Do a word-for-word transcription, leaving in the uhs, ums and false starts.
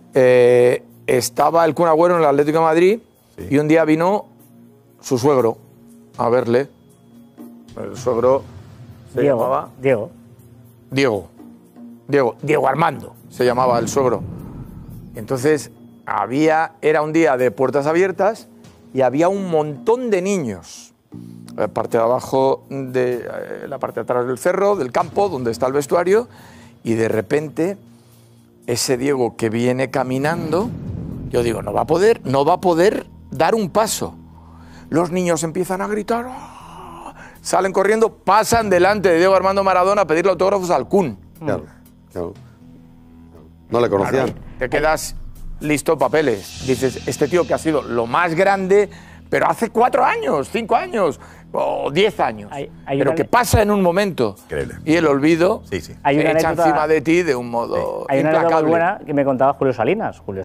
eh, estaba el Kun Agüero en el Atlético de Madrid sí. y un día vino su suegro a verle. El suegro se Diego, llamaba... Diego. Diego. Diego. Diego Armando se llamaba el suegro. Entonces, había, era un día de puertas abiertas y había un montón de niños. La parte de abajo, de eh, la parte de atrás del cerro, del campo, donde está el vestuario, y de repente, ese Diego que viene caminando, yo digo, no va a poder, no va a poder dar un paso. Los niños empiezan a gritar, ¡oh! Salen corriendo, pasan delante de Diego Armando Maradona a pedirle autógrafos al Kun. Claro, claro. No le conocían. Claro, te quedas listo papeles. Dices, este tío que ha sido lo más grande, pero hace cuatro años, cinco años, o diez años. Hay, hay pero que pasa en un momento. Increíble. Y el olvido sí, sí. Hay se una echa anécdota, encima de ti de un modo sí. Hay una anécdota muy buena que me contaba Julio Salinas. Julio